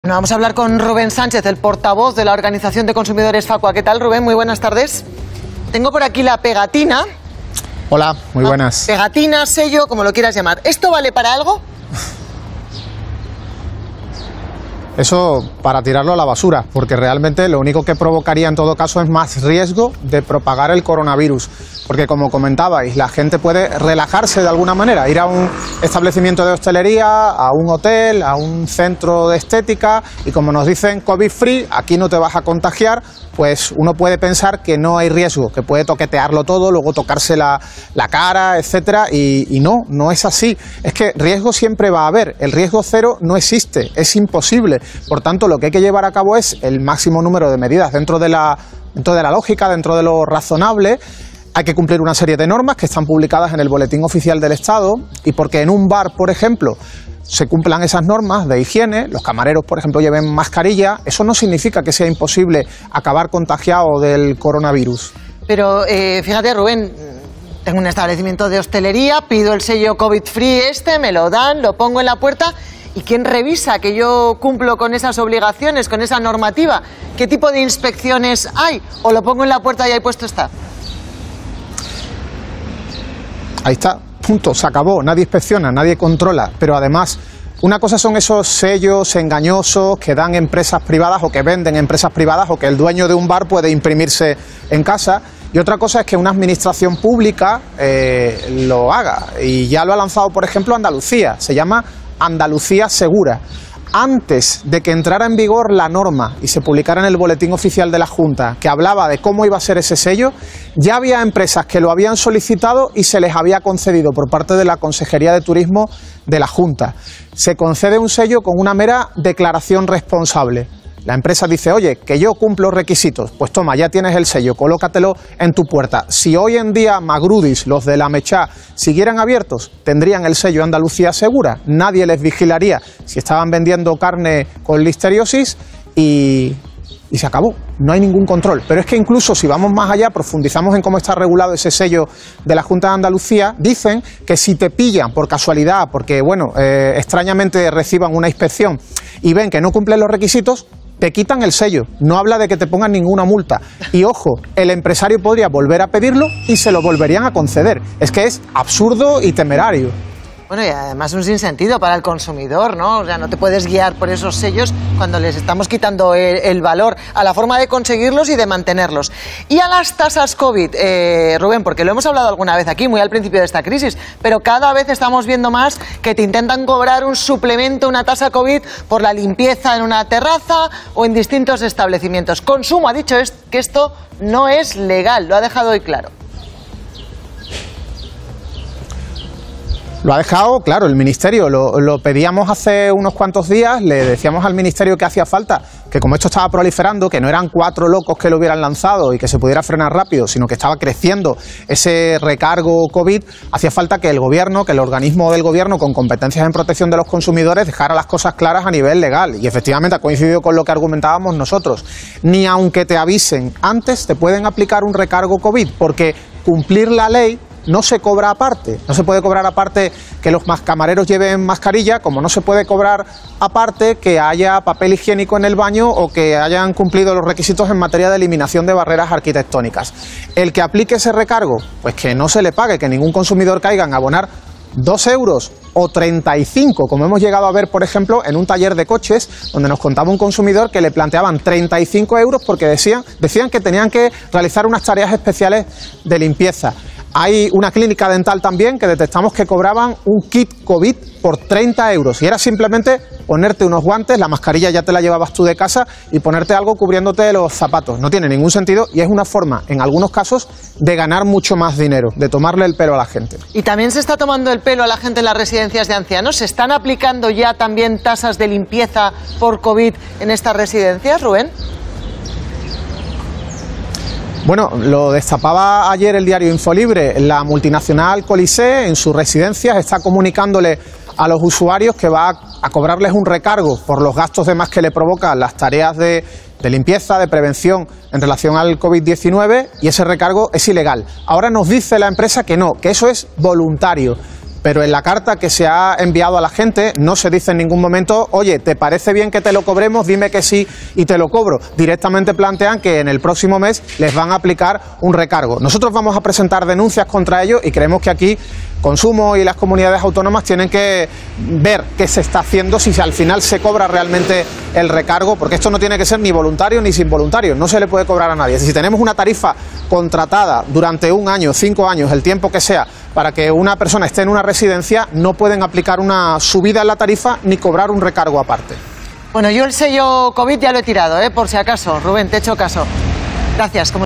Bueno, vamos a hablar con Rubén Sánchez, el portavoz de la Organización de Consumidores Facua. ¿Qué tal, Rubén? Muy buenas tardes. Tengo por aquí la pegatina. Hola, muy buenas. Pegatina, sello, como lo quieras llamar. ¿Esto vale para algo? Eso para tirarlo a la basura, porque realmente lo único que provocaría en todo caso es más riesgo de propagar el coronavirus. Porque como comentabais, la gente puede relajarse de alguna manera, ir a un establecimiento de hostelería, a un hotel, a un centro de estética, y como nos dicen COVID free, aquí no te vas a contagiar, pues uno puede pensar que no hay riesgo, que puede toquetearlo todo, luego tocarse la cara, etcétera, y no es así. Es que riesgo siempre va a haber, el riesgo cero no existe, es imposible. Por tanto, lo que hay que llevar a cabo es el máximo número de medidas dentro de la lógica, dentro de lo razonable. Hay que cumplir una serie de normas que están publicadas en el Boletín Oficial del Estado, y porque en un bar, por ejemplo, se cumplan esas normas de higiene, los camareros, por ejemplo, lleven mascarilla, eso no significa que sea imposible acabar contagiado del coronavirus. Pero fíjate, Rubén, tengo un establecimiento de hostelería, pido el sello COVID free me lo dan, lo pongo en la puerta. ¿Y quién revisa que yo cumplo con esas obligaciones, con esa normativa? ¿Qué tipo de inspecciones hay? ¿O lo pongo en la puerta y ahí puesto está? Ahí está, punto, se acabó, nadie inspecciona, nadie controla, pero además una cosa son esos sellos engañosos que dan empresas privadas o que venden empresas privadas o que el dueño de un bar puede imprimirse en casa, y otra cosa es que una administración pública lo haga, y ya lo ha lanzado, por ejemplo, Andalucía, se llama Andalucía Segura. Antes de que entrara en vigor la norma y se publicara en el Boletín Oficial de la Junta, que hablaba de cómo iba a ser ese sello, ya había empresas que lo habían solicitado y se les había concedido por parte de la Consejería de Turismo de la Junta. Se concede un sello con una mera declaración responsable. La empresa dice, oye, que yo cumplo requisitos, pues toma, ya tienes el sello, colócatelo en tu puerta. Si hoy en día Magrudis, los de la Mechá, siguieran abiertos, tendrían el sello Andalucía Segura, nadie les vigilaría si estaban vendiendo carne con listeriosis y se acabó, no hay ningún control. Pero es que incluso si vamos más allá, profundizamos en cómo está regulado ese sello de la Junta de Andalucía, dicen que si te pillan por casualidad, porque bueno, extrañamente reciban una inspección y ven que no cumplen los requisitos, te quitan el sello, no habla de que te pongan ninguna multa. Y ojo, el empresario podría volver a pedirlo y se lo volverían a conceder. Es que es absurdo y temerario. Bueno, y además un sinsentido para el consumidor, ¿no? O sea, no te puedes guiar por esos sellos cuando les estamos quitando el valor a la forma de conseguirlos y de mantenerlos. Y a las tasas COVID, Rubén, porque lo hemos hablado alguna vez aquí, muy al principio de esta crisis, pero cada vez estamos viendo más que te intentan cobrar un suplemento, una tasa COVID por la limpieza en una terraza o en distintos establecimientos. Consumo ha dicho que esto no es legal, lo ha dejado hoy claro. Lo ha dejado, claro, el Ministerio, lo pedíamos hace unos cuantos días, le decíamos al Ministerio que hacía falta, que como esto estaba proliferando, que no eran 4 locos que lo hubieran lanzado y que se pudiera frenar rápido, sino que estaba creciendo ese recargo COVID, hacía falta que el Gobierno, que el organismo del Gobierno con competencias en protección de los consumidores dejara las cosas claras a nivel legal. Y efectivamente ha coincidido con lo que argumentábamos nosotros. Ni aunque te avisen antes te pueden aplicar un recargo COVID, porque cumplir la ley no se cobra aparte, no se puede cobrar aparte que los camareros lleven mascarilla, como no se puede cobrar aparte que haya papel higiénico en el baño o que hayan cumplido los requisitos en materia de eliminación de barreras arquitectónicas. El que aplique ese recargo, pues que no se le pague, que ningún consumidor caiga en abonar 2 euros o 35, como hemos llegado a ver, por ejemplo, en un taller de coches, donde nos contaba un consumidor que le planteaban 35 euros porque decían que tenían que realizar unas tareas especiales de limpieza. Hay una clínica dental también que detectamos que cobraban un kit COVID por 30 euros y era simplemente ponerte unos guantes, la mascarilla ya te la llevabas tú de casa y ponerte algo cubriéndote los zapatos. No tiene ningún sentido y es una forma, en algunos casos, de ganar mucho más dinero, de tomarle el pelo a la gente. Y también se está tomando el pelo a la gente en las residencias de ancianos. ¿Se están aplicando ya también tasas de limpieza por COVID en estas residencias, Rubén? Bueno, lo destapaba ayer el diario Infolibre. La multinacional Colisée en sus residencias está comunicándole a los usuarios que va a cobrarles un recargo por los gastos de más que le provocan las tareas de limpieza, de prevención en relación al COVID-19, y ese recargo es ilegal. Ahora nos dice la empresa que no, que eso es voluntario. pero en la carta que se ha enviado a la gente no se dice en ningún momento, oye, ¿te parece bien que te lo cobremos? Dime que sí y te lo cobro. Directamente plantean que en el próximo mes les van a aplicar un recargo. Nosotros vamos a presentar denuncias contra ellos y creemos que aquí Consumo y las comunidades autónomas tienen que ver qué se está haciendo, si al final se cobra realmente el recargo, porque esto no tiene que ser ni voluntario ni sin voluntario, no se le puede cobrar a nadie. Si tenemos una tarifa contratada durante 1 año, 5 años, el tiempo que sea, para que una persona esté en una residencia, no pueden aplicar una subida en la tarifa ni cobrar un recargo aparte. Bueno, yo el sello COVID ya lo he tirado, por si acaso. Rubén, te he hecho caso. Gracias.